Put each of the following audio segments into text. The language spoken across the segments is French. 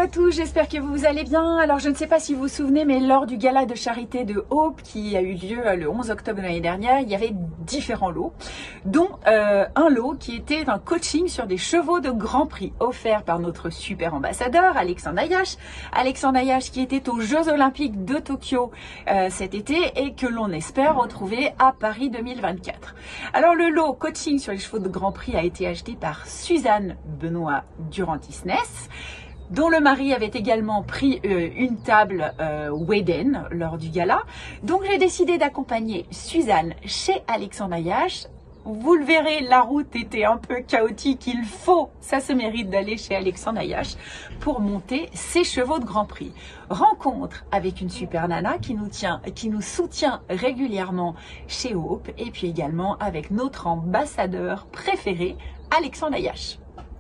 à tous, j'espère que vous allez bien. Alors je ne sais pas si vous vous souvenez, mais lors du gala de charité de Hope qui a eu lieu le 11 octobre de l'année dernière, il y avait différents lots, dont un lot qui était un coaching sur des chevaux de Grand Prix offert par notre super ambassadeur Alexandre Ayache. Alexandre Ayache qui était aux Jeux Olympiques de Tokyo cet été et que l'on espère retrouver à Paris 2024. Alors le lot coaching sur les chevaux de Grand Prix a été acheté par Suzanne Benoît Durantis-Ness, dont le mari avait également pris une table Weden lors du gala. Donc j'ai décidé d'accompagner Suzanne chez Alexandre Ayache. Vous le verrez, la route était un peu chaotique. Ça se mérite d'aller chez Alexandre Ayache pour monter ses chevaux de Grand Prix. Rencontre avec une super nana qui nous soutient régulièrement chez Hope et puis également avec notre ambassadeur préféré, Alexandre Ayache.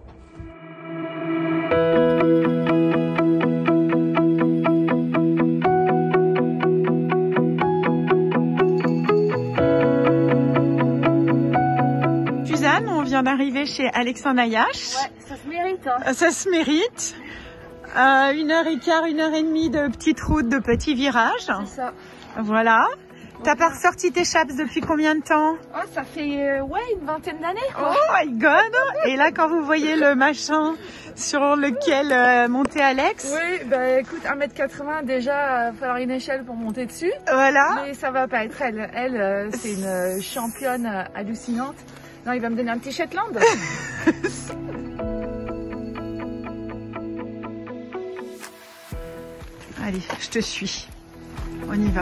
Suzanne, on vient d'arriver chez Alexandre Ayache. Ouais, ça se mérite. Hein. Ça se mérite. 1h15, 1h30 de petite route, de petits virages. C'est ça. Voilà. T'as pas ressorti tes chaps depuis combien de temps? Oh, ça fait une vingtaine d'années. Oh my god! Et là, quand vous voyez le machin sur lequel monter Alex. Oui, bah écoute, 1m80 déjà, il va falloir une échelle pour monter dessus. Voilà. Mais ça va pas être elle. Elle, c'est une championne hallucinante. Non, il va me donner un petit Shetland. Allez, je te suis. On y va.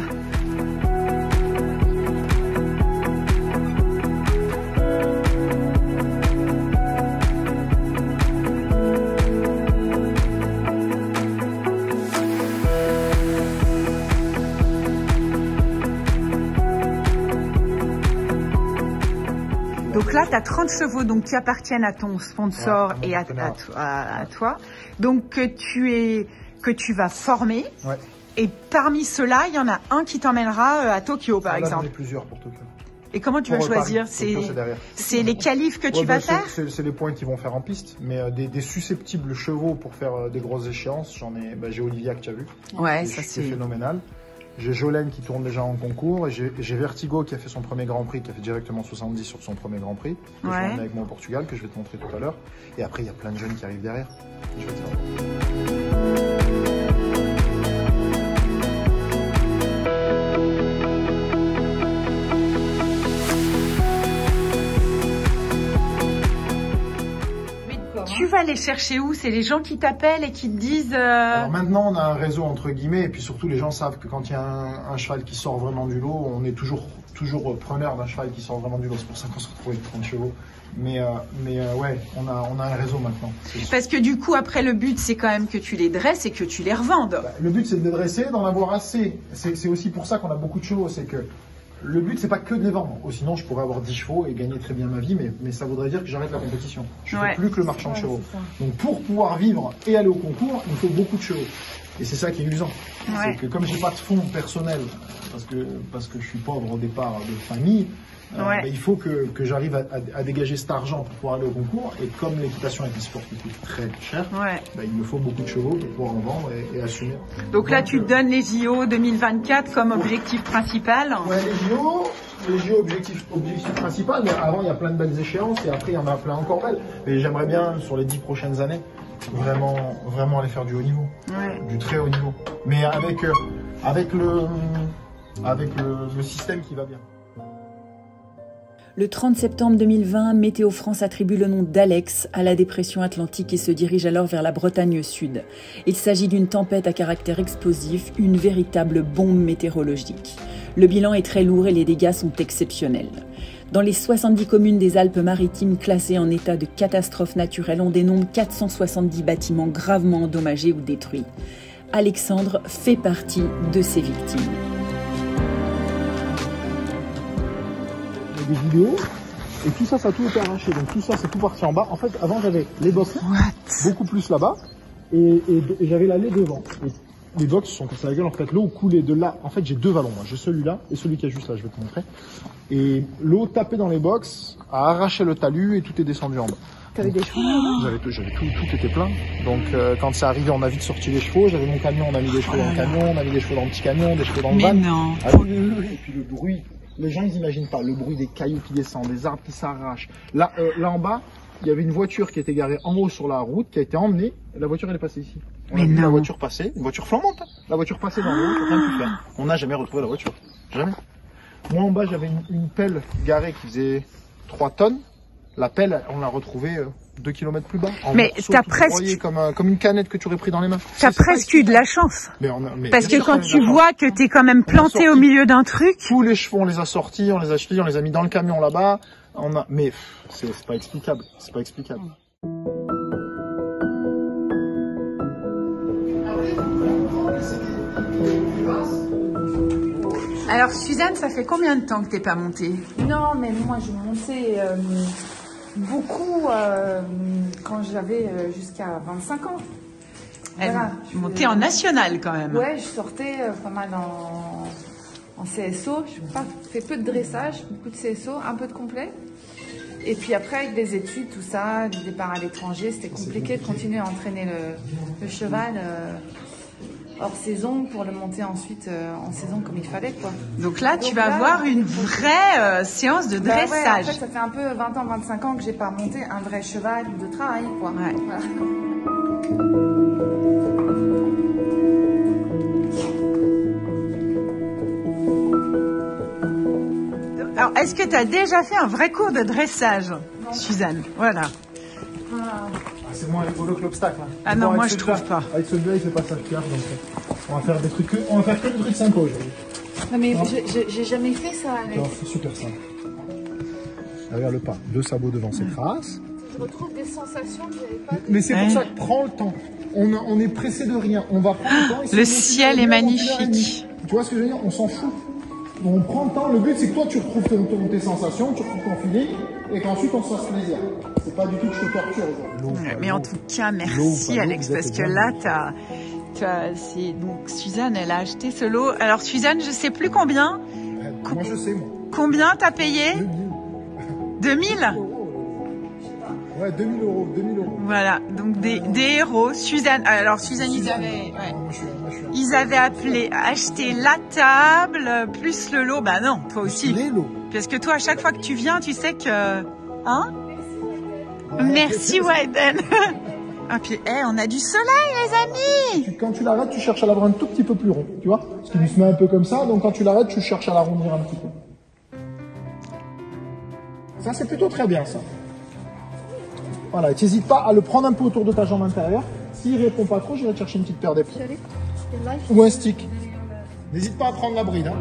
Donc là, tu as 30 chevaux donc, qui appartiennent à ton sponsor et à toi. Donc que tu vas former. Ouais. Et parmi ceux-là, il y en a un qui t'emmènera à Tokyo, par exemple. J'en ai plusieurs pour Tokyo. Et comment tu vas choisir? C'est les qualifs que tu vas faire? C'est les points qu'ils vont faire en piste. Mais des susceptibles chevaux pour faire des grosses échéances, j'ai Olivia que tu as vu. Ouais, ça c'est phénoménal. J'ai Jolene qui tourne déjà en concours et j'ai Vertigo qui a fait son premier Grand Prix, qui a fait directement 70 sur son premier Grand Prix, que je vais avec moi au Portugal, que je vais te montrer tout à l'heure. Et après, il y a plein de jeunes qui arrivent derrière. Je vais te faire. Tu vas les chercher où? C'est les gens qui t'appellent et qui te disent... Alors maintenant, on a un réseau entre guillemets, et puis surtout, les gens savent que quand il y a un cheval qui sort vraiment du lot, on est toujours preneur d'un cheval qui sort vraiment du lot. C'est pour ça qu'on se retrouve avec 30 chevaux. Mais ouais, on a un réseau maintenant. Parce que du coup, après, le but, c'est quand même que tu les dresses et que tu les revendes. Bah, le but, c'est de les dresser, d'en avoir assez. C'est aussi pour ça qu'on a beaucoup de chevaux. C'est que le but, c'est pas que de les vendre. Sinon, je pourrais avoir 10 chevaux et gagner très bien ma vie, mais ça voudrait dire que j'arrête la compétition. Je ne fais plus que le marchand de chevaux. Donc, pour pouvoir vivre et aller au concours, il me faut beaucoup de chevaux. Et c'est ça qui est usant. C'est que comme j'ai pas de fonds personnels, parce que je suis pauvre au départ de famille, il faut que j'arrive à dégager cet argent pour pouvoir aller au concours. Et comme l'équitation est un sport qui coûte très cher, il me faut beaucoup de chevaux pour pouvoir en vendre et assumer. Donc là, tu donnes les JO 2024 comme objectif principal. Ouais, les JO objectif principal, mais avant il y a plein de belles échéances et après il y en a plein encore belles. Mais j'aimerais bien, sur les 10 prochaines années, vraiment aller faire du haut niveau, du très haut niveau. Mais avec le système qui va bien. Le 30 septembre 2020, Météo France attribue le nom d'Alex à la dépression atlantique et se dirige alors vers la Bretagne sud. Il s'agit d'une tempête à caractère explosif, une véritable bombe météorologique. Le bilan est très lourd et les dégâts sont exceptionnels. Dans les 70 communes des Alpes-Maritimes classées en état de catastrophe naturelle, on dénombre 470 bâtiments gravement endommagés ou détruits. Alexandre fait partie de ces victimes. Des vidéos et tout ça, ça a tout été arraché. Donc tout ça, c'est tout parti en bas. En fait, avant, j'avais les box beaucoup plus là-bas et j'avais l'allée devant. Et les box sont cassés la gueule. En fait, l'eau coulait de là. En fait, j'ai deux vallons. Moi, j'ai celui-là et celui qui est juste là. Je vais te montrer. Et l'eau tapait dans les box, a arraché le talus et tout est descendu en bas. T'avais des chevaux? J'avais tout était plein. Donc quand c'est arrivé, on a vite sorti les chevaux. J'avais mon camion, on a mis des chevaux dans le camion, on a mis des chevaux dans le petit camion, des chevaux dans le van. Mais non. Ah oui. Et puis le bruit, les gens ils imaginent pas le bruit des cailloux qui descendent, des arbres qui s'arrachent. Là en bas, il y avait une voiture qui était garée en haut sur la route, qui a été emmenée. Et la voiture elle est passée ici. On a vu la voiture passer, une voiture flambante. Hein. La voiture passait dans le haut, rien pu faire. On n'a jamais retrouvé la voiture, jamais. Moi en bas j'avais une pelle garée qui faisait 3 tonnes. La pelle, on l'a retrouvée 2 km plus bas. Mais t'as presque... Comme une canette que tu aurais pris dans les mains. T'as presque eu de la chance. Mais parce que quand tu vois que t'es quand même planté au milieu d'un truc... Tous les chevaux, on les a sortis, on les a achetés, on les a mis dans le camion là-bas. Mais c'est pas explicable. C'est pas explicable. Alors Suzanne, ça fait combien de temps que t'es pas montée? Non, mais moi je montais beaucoup quand j'avais jusqu'à 25 ans. Voilà, montée en national quand même. Ouais, je sortais pas mal en CSO. Je fais peu de dressage, beaucoup de CSO, un peu de complet. Et puis après, avec des études, tout ça, du départ à l'étranger, c'était compliqué de continuer à entraîner le cheval hors saison pour le monter ensuite en saison comme il fallait, quoi. Donc là, tu vas avoir une vraie séance de dressage. Ouais, en fait, ça fait un peu 20 ans, 25 ans que j'ai pas monté un vrai cheval de travail, quoi. Ouais. Voilà. Alors, est-ce que tu as déjà fait un vrai cours de dressage, Suzanne? Voilà. C'est moins rigolo que l'obstacle. Hein. Ah non, moi je trouve pas. Avec celui-là, il fait pas ça de cœur, donc on va faire des trucs, on va faire que des trucs sympas aujourd'hui. Non mais j'ai jamais fait ça, Alex. C'est super simple. Regarde le pas, 2 sabots devant ses traces. Je retrouve des sensations que j'avais pas. Mais c'est pour ça que prends le temps. On est pressé de rien. On va prendre le temps. Le ciel est magnifique. Tu vois ce que je veux dire? On s'en fout. On prend le temps. Le but c'est que toi tu retrouves tes sensations, tu retrouves ton feeling, et qu'ensuite on se fasse plaisir. C'est pas du tout que je te torture. Mais en tout cas, merci Alex, parce que là, donc Suzanne, elle a acheté ce lot. Alors Suzanne, je sais plus combien. Moi je sais, moi. Combien t'as payé? 2000. Ouais, 2000 €. Voilà, donc des héros. Suzanne, alors Suzanne, ils avaient acheté la table, plus le lot. Bah non, toi aussi. Les lots. Parce que toi, à chaque fois que tu viens, tu sais que... Hein? Merci Wyden. Ah puis, on a du soleil les amis. Quand tu l'arrêtes, tu cherches à l'avoir un tout petit peu plus rond, tu vois? Parce qu'il se met un peu comme ça, donc quand tu l'arrêtes, tu cherches à l'arrondir un petit peu. Ça, c'est plutôt très bien, ça. Voilà, tu n'hésites pas à le prendre un peu autour de ta jambe intérieure. S'il ne répond pas trop, je vais te chercher une petite paire d'éperons. Ou un stick. N'hésite pas à prendre la bride. Hein.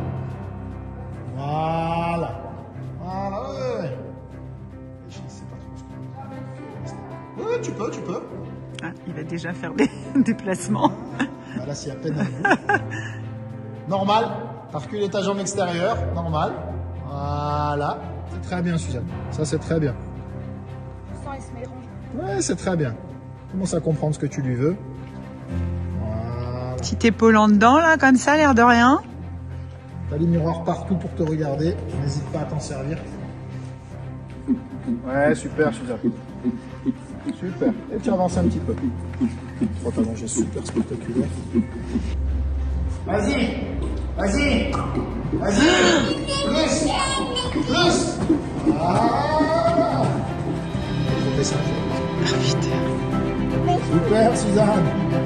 Voilà. Voilà, ouais. Je ne sais pas trop. Oui, tu peux. Ah, il va déjà faire des déplacements. Là, c'est à peine un bout. Normal. T'as reculé ta jambe extérieure. Normal. Voilà. C'est très bien, Suzanne. Ça, c'est très bien. Ouais, c'est très bien. Commence à comprendre ce que tu lui veux. Voilà. Petit épaule en dedans, là, comme ça, l'air de rien. T'as les miroirs partout pour te regarder. N'hésite pas à t'en servir. Ouais, super, Suzanne. Super. Et tu avances un petit peu. Oh, t'as mangé super spectaculaire. Vas-y. Plus. Ah. Super, Suzanne.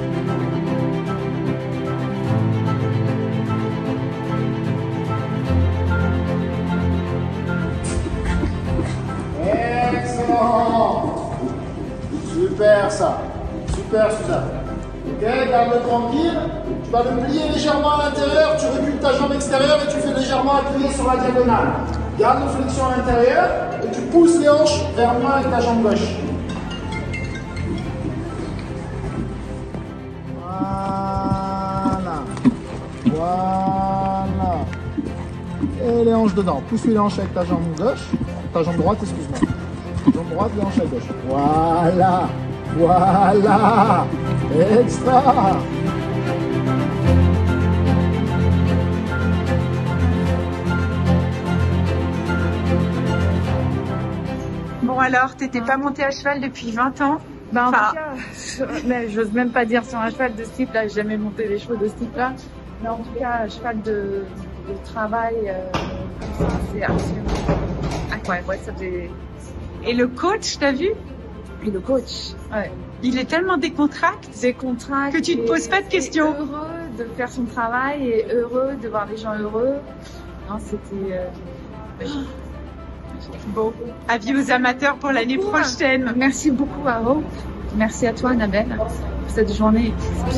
Excellent. Super ça. Super, Suzanne. Ok, garde-le tranquille. Tu vas le plier légèrement à l'intérieur. Tu recules ta jambe extérieure et tu fais légèrement appuyer sur la diagonale. Garde une flexion à l'intérieur et tu pousses les hanches vers moi avec ta jambe gauche. Voilà. Et les hanches dedans. Pousse les hanches avec ta jambe gauche. Ta jambe droite, excuse-moi. Jambe droite, les hanches à gauche. Voilà. Extra. Bon, Bon alors, t'étais pas montée à cheval depuis 20 ans? Bah en tout cas, j'ose même pas dire sur un cheval de ce type-là, j'ai jamais monté des chevaux de ce type-là. Mais en tout cas, un cheval de travail, c'est absolument incroyable. Ouais, ça fait... Et le coach, t'as vu? Et le coach, ouais. Il est tellement décontracté que tu te poses pas de questions. Heureux de faire son travail et heureux de voir les gens heureux. Non, c'était magique. Bon, avis aux amateurs pour l'année prochaine. Merci beaucoup à vous. Merci à toi, Annabelle, pour cette journée.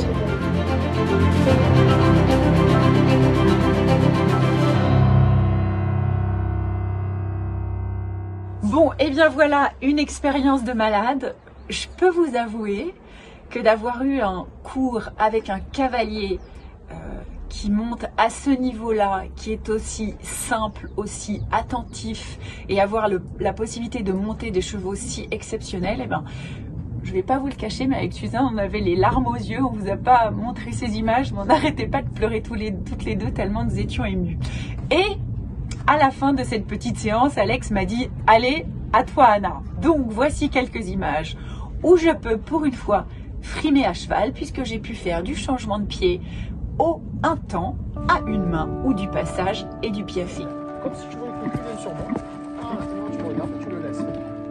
Bon, et bien voilà, une expérience de malade. Je peux vous avouer que d'avoir eu un cours avec un cavalier qui monte à ce niveau-là, qui est aussi simple, aussi attentif, et avoir la possibilité de monter des chevaux si exceptionnels, eh ben, je vais pas vous le cacher, mais avec Suzanne, on avait les larmes aux yeux, on vous a pas montré ces images, mais on n'arrêtait pas de pleurer toutes les deux tellement nous étions émus. Et à la fin de cette petite séance, Alex m'a dit « Allez, à toi Anna ». Donc voici quelques images où je peux pour une fois frimer à cheval, puisque j'ai pu faire du changement de pied au un temps, à une main, ou du passage et du piaffe. Comme si tu voulais que tu viennes sur moi. Tu me regardes et tu le laisses.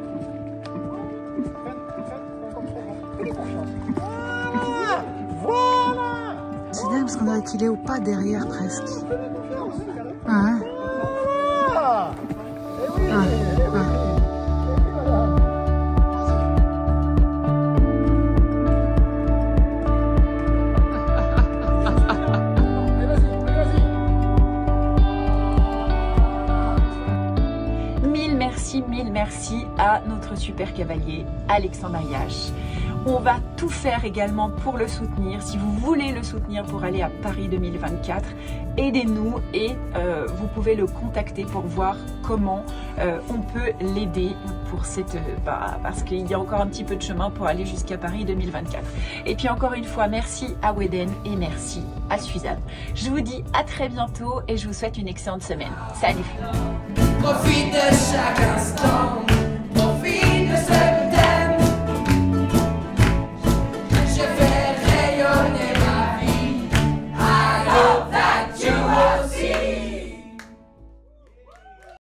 Fais confiance. Voilà. C'est dingue parce qu'on dirait qu'il est au pas derrière presque. Ah. Eh oui. Mille merci à notre super cavalier Alexandre Ayache. On va tout faire également pour le soutenir. Si vous voulez le soutenir pour aller à Paris 2024, aidez-nous et vous pouvez le contacter pour voir comment on peut l'aider pour cette parce qu'il y a encore un petit peu de chemin pour aller jusqu'à Paris 2024. Et puis encore une fois, merci à Weden et merci à Suzanne. Je vous dis à très bientôt et je vous souhaite une excellente semaine. Salut! Profite de chaque instant.